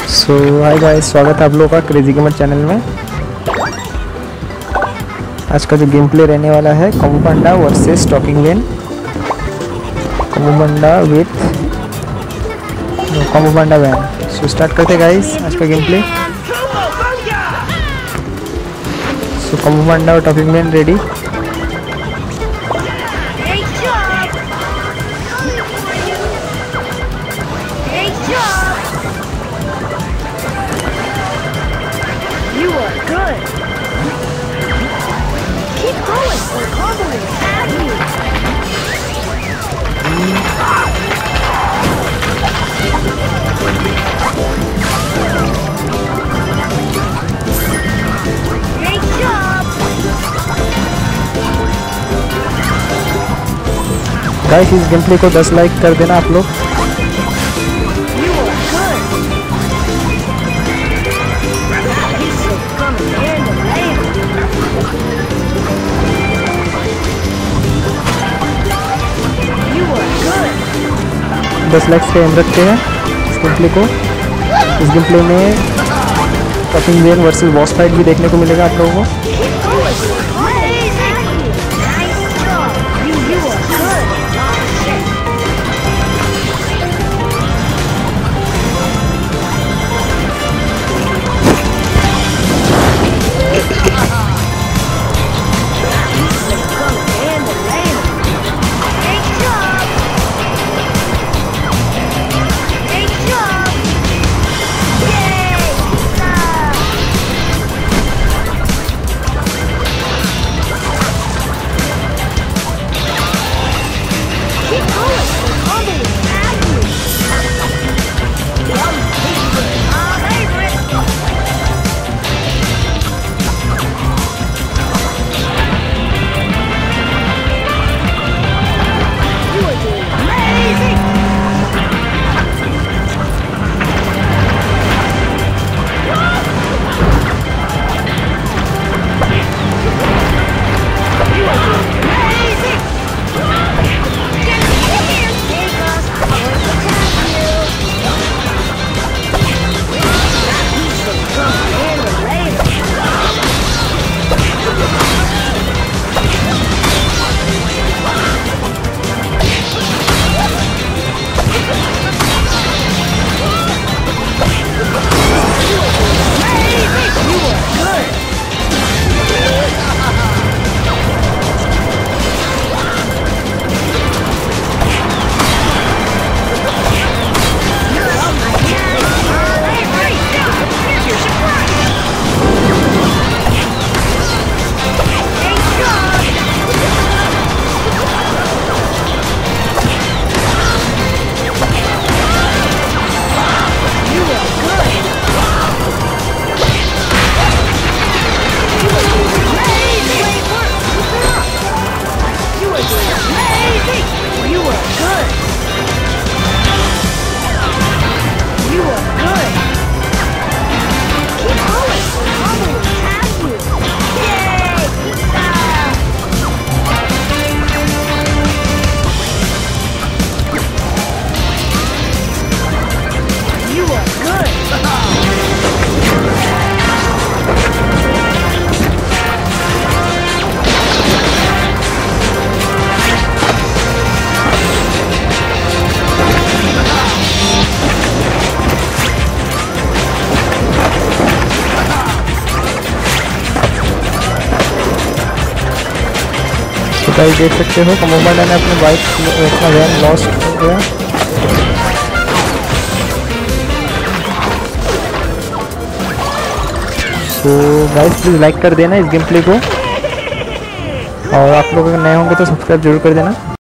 सो hi guys, स्वागत है आप लोगों का क्रेजी गेमर चैनल में। आज का जो गेम प्ले रहने वाला है Combo Panda versus Talking Ben. Combo Panda with Combo Panda Ben. So start करते हैं गाइस आज का gameplay. So Combo Panda और टॉकिंग वेन रेडी। गाइस इस गेम प्ले को 10 लाइक कर देना आप लोग। दस लाइक्स का एम रखते हैं इस गेम प्ले को। इस गेम प्ले में Talking Ben versus boss fight भी देखने को मिलेगा आप लोगों को। तो गाइस देख सकते हो कॉम्बो पांडा ने अपने बाइक अपना वैन लॉस्ट हो गया। तो गाइस प्लीज़ लाइक कर देना इस गेम प्ले को, और आप लोग अगर नए होंगे तो सब्सक्राइब जरूर कर देना।